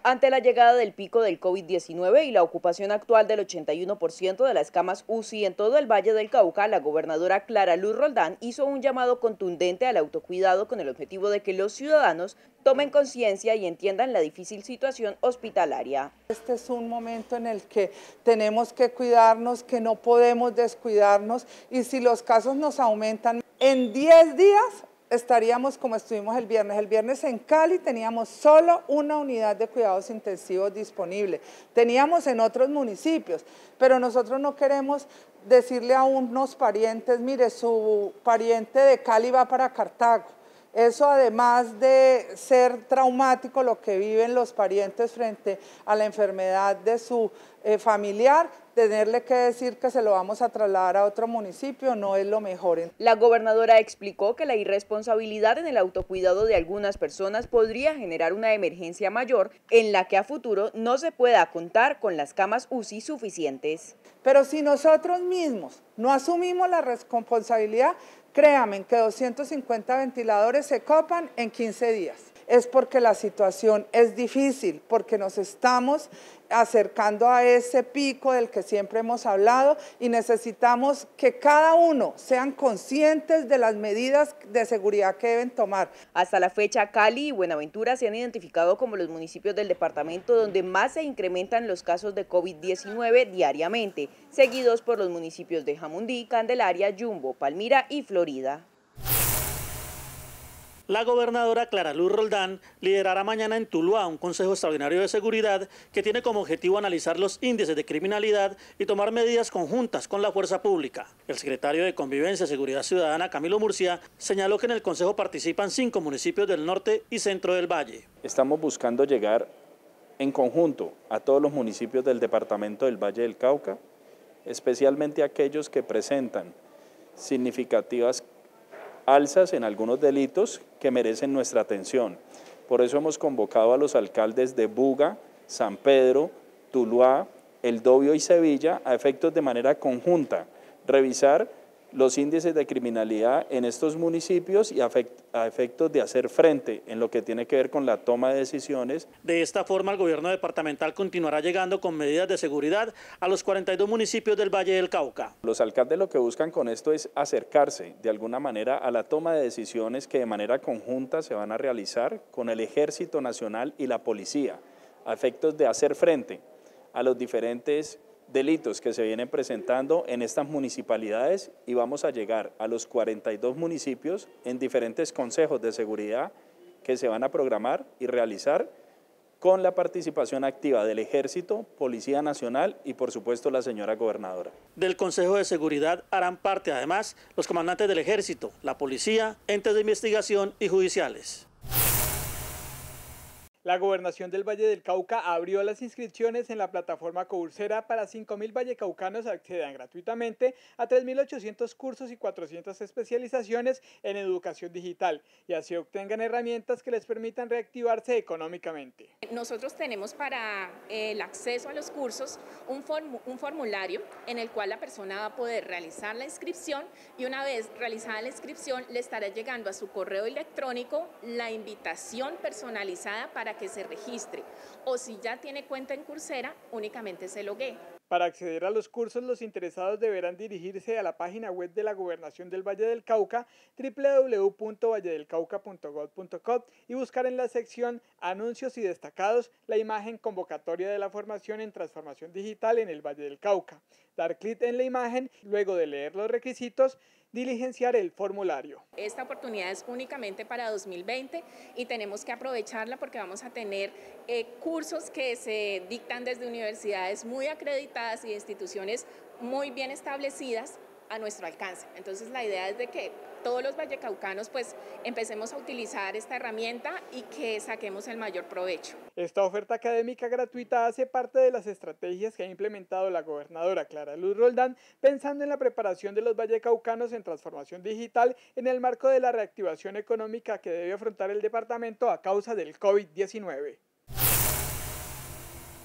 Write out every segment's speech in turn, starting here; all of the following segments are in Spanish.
Ante la llegada del pico del COVID-19 y la ocupación actual del 81% de las camas UCI en todo el Valle del Cauca, la gobernadora Clara Luz Roldán hizo un llamado contundente al autocuidado con el objetivo de que los ciudadanos tomen conciencia y entiendan la difícil situación hospitalaria. Este es un momento en el que tenemos que cuidarnos, que no podemos descuidarnos, y si los casos nos aumentan, en 10 días estaríamos como estuvimos el viernes. El viernes en Cali teníamos solo una unidad de cuidados intensivos disponible. Teníamos en otros municipios, pero nosotros no queremos decirle a unos parientes, mire, su pariente de Cali va para Cartago. Eso, además de ser traumático lo que viven los parientes frente a la enfermedad de su familiar, tenerle que decir que se lo vamos a trasladar a otro municipio no es lo mejor. La gobernadora explicó que la irresponsabilidad en el autocuidado de algunas personas podría generar una emergencia mayor en la que a futuro no se pueda contar con las camas UCI suficientes. Pero si nosotros mismos no asumimos la responsabilidad, créanme que 250 ventiladores se copan en 15 días. Es porque la situación es difícil, porque nos estamos acercando a ese pico del que siempre hemos hablado y necesitamos que cada uno sean conscientes de las medidas de seguridad que deben tomar. Hasta la fecha, Cali y Buenaventura se han identificado como los municipios del departamento donde más se incrementan los casos de COVID-19 diariamente, seguidos por los municipios de Jamundí, Candelaria, Yumbo, Palmira y Florida. La gobernadora Clara Luz Roldán liderará mañana en Tuluá un Consejo Extraordinario de Seguridad que tiene como objetivo analizar los índices de criminalidad y tomar medidas conjuntas con la fuerza pública. El secretario de Convivencia y Seguridad Ciudadana, Camilo Murcia, señaló que en el Consejo participan 5 municipios del norte y centro del Valle. Estamos buscando llegar en conjunto a todos los municipios del departamento del Valle del Cauca, especialmente aquellos que presentan significativas alzas en algunos delitos que merecen nuestra atención. Por eso hemos convocado a los alcaldes de Buga, San Pedro, Tuluá, El Dobio y Sevilla a efectos de manera conjunta, revisar los índices de criminalidad en estos municipios y a efectos de hacer frente en lo que tiene que ver con la toma de decisiones. De esta forma, el gobierno departamental continuará llegando con medidas de seguridad a los 42 municipios del Valle del Cauca. Los alcaldes lo que buscan con esto es acercarse de alguna manera a la toma de decisiones que de manera conjunta se van a realizar con el Ejército Nacional y la Policía, a efectos de hacer frente a los diferentes delitos que se vienen presentando en estas municipalidades, y vamos a llegar a los 42 municipios en diferentes consejos de seguridad que se van a programar y realizar con la participación activa del Ejército, Policía Nacional y por supuesto la señora gobernadora. Del Consejo de Seguridad harán parte además los comandantes del Ejército, la Policía, entes de investigación y judiciales. La Gobernación del Valle del Cauca abrió las inscripciones en la plataforma Coursera para 5.000 vallecaucanos accedan gratuitamente a 3.800 cursos y 400 especializaciones en educación digital y así obtengan herramientas que les permitan reactivarse económicamente. Nosotros tenemos para el acceso a los cursos un formulario en el cual la persona va a poder realizar la inscripción y una vez realizada la inscripción le estará llegando a su correo electrónico la invitación personalizada para que se registre, o si ya tiene cuenta en Coursera, únicamente se loguee. Para acceder a los cursos, los interesados deberán dirigirse a la página web de la Gobernación del Valle del Cauca, www.valledelcauca.gov.co, y buscar en la sección Anuncios y Destacados la imagen convocatoria de la formación en transformación digital en el Valle del Cauca. Dar clic en la imagen, luego de leer los requisitos, diligenciar el formulario. Esta oportunidad es únicamente para 2020 y tenemos que aprovecharla porque vamos a tener cursos que se dictan desde universidades muy acreditadas y instituciones muy bien establecidas a nuestro alcance. Entonces la idea es de que todos los vallecaucanos pues empecemos a utilizar esta herramienta y que saquemos el mayor provecho. Esta oferta académica gratuita hace parte de las estrategias que ha implementado la gobernadora Clara Luz Roldán pensando en la preparación de los vallecaucanos en transformación digital en el marco de la reactivación económica que debe afrontar el departamento a causa del COVID-19.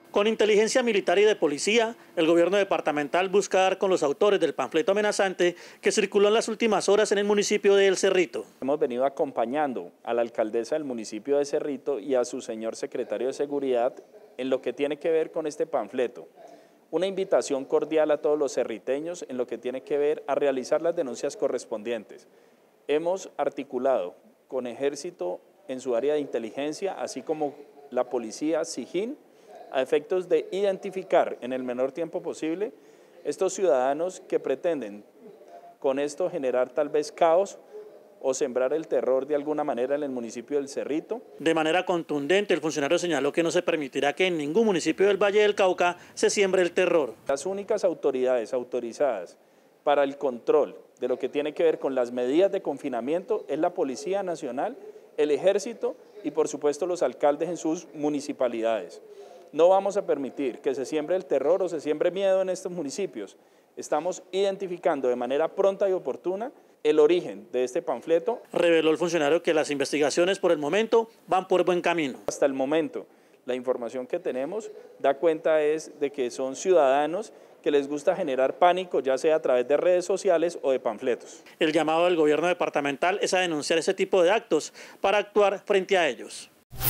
Con inteligencia militar y de policía, el gobierno departamental busca dar con los autores del panfleto amenazante que circuló en las últimas horas en el municipio de El Cerrito. Hemos venido acompañando a la alcaldesa del municipio de Cerrito y a su señor secretario de Seguridad en lo que tiene que ver con este panfleto. Una invitación cordial a todos los cerriteños en lo que tiene que ver a realizar las denuncias correspondientes. Hemos articulado con Ejército en su área de inteligencia, así como la policía, SIJIN, a efectos de identificar en el menor tiempo posible estos ciudadanos que pretenden con esto generar tal vez caos o sembrar el terror de alguna manera en el municipio del Cerrito. De manera contundente, el funcionario señaló que no se permitirá que en ningún municipio del Valle del Cauca se siembre el terror. Las únicas autoridades autorizadas para el control de lo que tiene que ver con las medidas de confinamiento es la Policía Nacional, el Ejército y por supuesto los alcaldes en sus municipalidades. No vamos a permitir que se siembre el terror o se siembre miedo en estos municipios. Estamos identificando de manera pronta y oportuna el origen de este panfleto. Reveló el funcionario que las investigaciones por el momento van por buen camino. Hasta el momento, la información que tenemos da cuenta es de que son ciudadanos que les gusta generar pánico, ya sea a través de redes sociales o de panfletos. El llamado del gobierno departamental es a denunciar ese tipo de actos para actuar frente a ellos.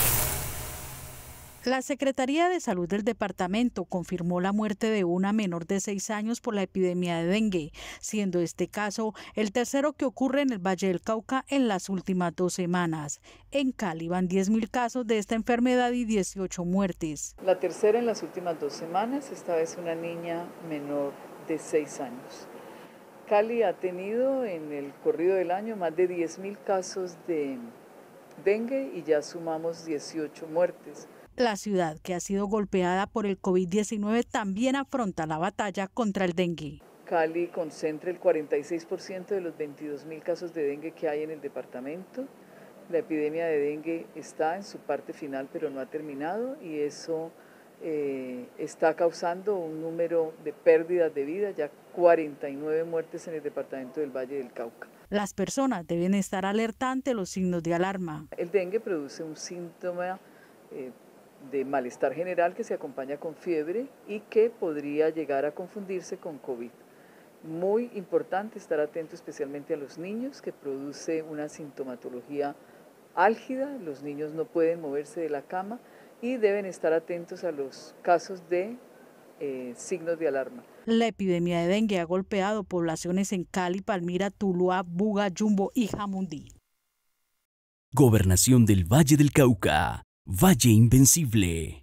La Secretaría de Salud del departamento confirmó la muerte de una menor de 6 años por la epidemia de dengue, siendo este caso el tercero que ocurre en el Valle del Cauca en las últimas 2 semanas. En Cali van 10.000 casos de esta enfermedad y 18 muertes. La tercera en las últimas 2 semanas, esta vez una niña menor de 6 años. Cali ha tenido en el corrido del año más de 10.000 casos de dengue y ya sumamos 18 muertes. La ciudad, que ha sido golpeada por el COVID-19, también afronta la batalla contra el dengue. Cali concentra el 46% de los 22.000 casos de dengue que hay en el departamento. La epidemia de dengue está en su parte final, pero no ha terminado, y eso está causando un número de pérdidas de vida, ya 49 muertes en el departamento del Valle del Cauca. Las personas deben estar alerta ante los signos de alarma. El dengue produce un síntoma de malestar general que se acompaña con fiebre y que podría llegar a confundirse con COVID. Muy importante estar atento especialmente a los niños, que produce una sintomatología álgida. Los niños no pueden moverse de la cama y deben estar atentos a los casos de signos de alarma. La epidemia de dengue ha golpeado poblaciones en Cali, Palmira, Tuluá, Buga, Yumbo y Jamundí. Gobernación del Valle del Cauca. Valle Invencible.